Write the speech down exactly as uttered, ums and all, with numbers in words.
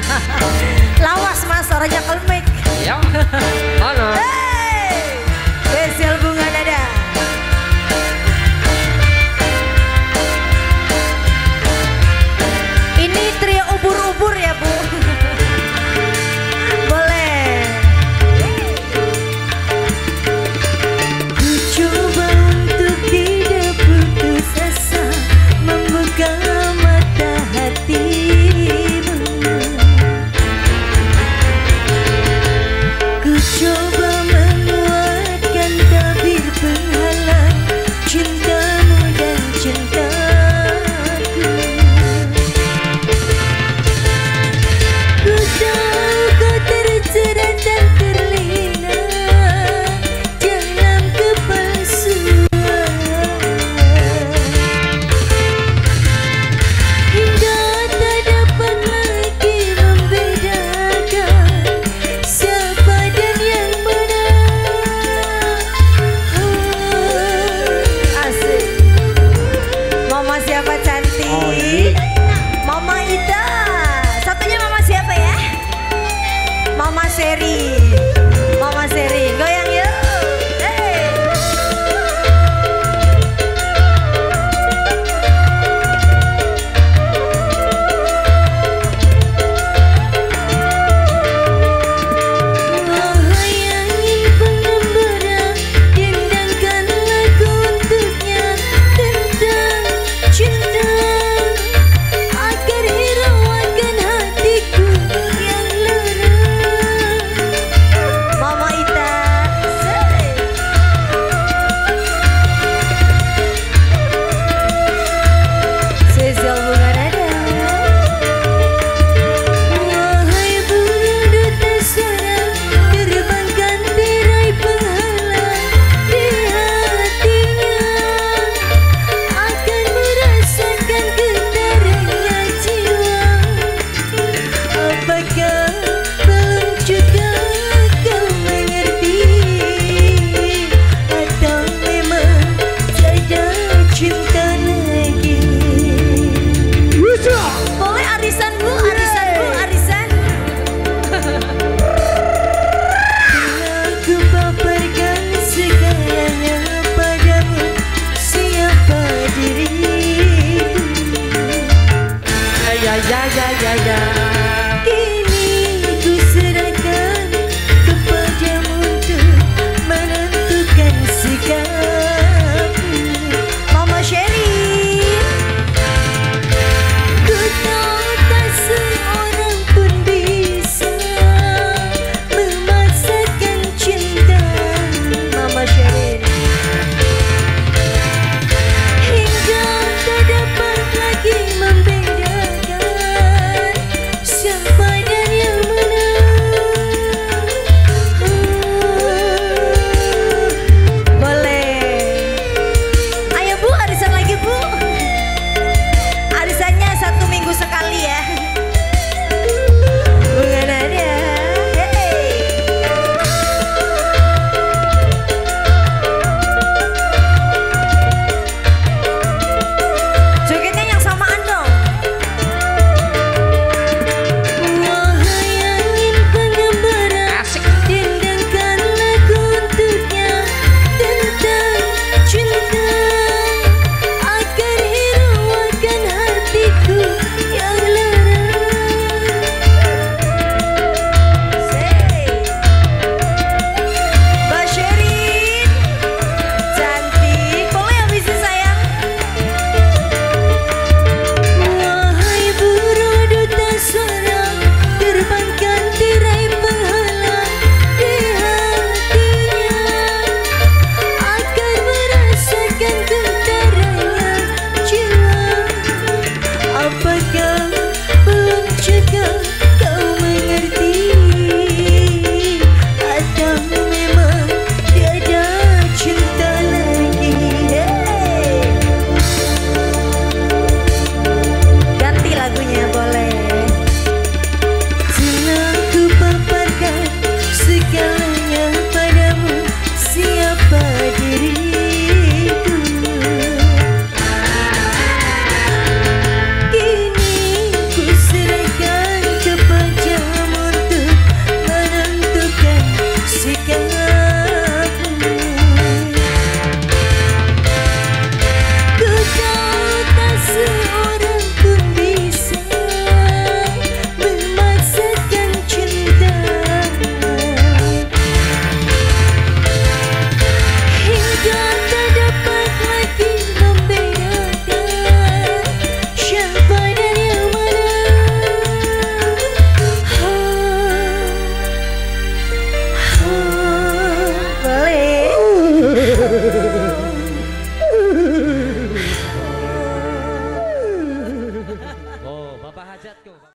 Lawas mas, Raja Kelmik. Ya, halo. Hey, spesial bunga dada. Ini trio ubur-ubur ya bu. Boleh. Ku coba untuk tidak putus asa membuka mata hatimu. Ku coba menguatkan tabir penghalang cintamu dan cintaku. Ku tahu kau terjerat dan terlena dalam kepalsuan, hingga tak dapat lagi membedakan siapa dan yang mana. Asik. Mama siapa cantik? Oh, ini. Mama Ida. Satunya mama siapa ya? Mama Seri. Mama Seri. Goyang yuk. Hey. Wahai angin pengembara, dendangkan lagu untuknya tentang cinta, agar hiraukan hatiku yang lara. Mama Ita. Spesial bunga dada. Wahai burung duta suara, terbangkan tirai penghalang di hatinya, akan merasakan getarannya jiwa. Apakah belum juga kau mengerti, atau memang tiada cinta lagi? Boleh arisan bu, arisan bu, arisan. Aku paparkan segalanya padamu, siapa diriku. Ya ya ya ya ya. Kini ku serahkan kepadamu untuk menentukan sikapmu. Mama Sherry. Ku tahu tak seorang pun bisa memaksakan cinta. Mama Sherry. Hingga tak dapat lagi membedakan Bapak hajatku.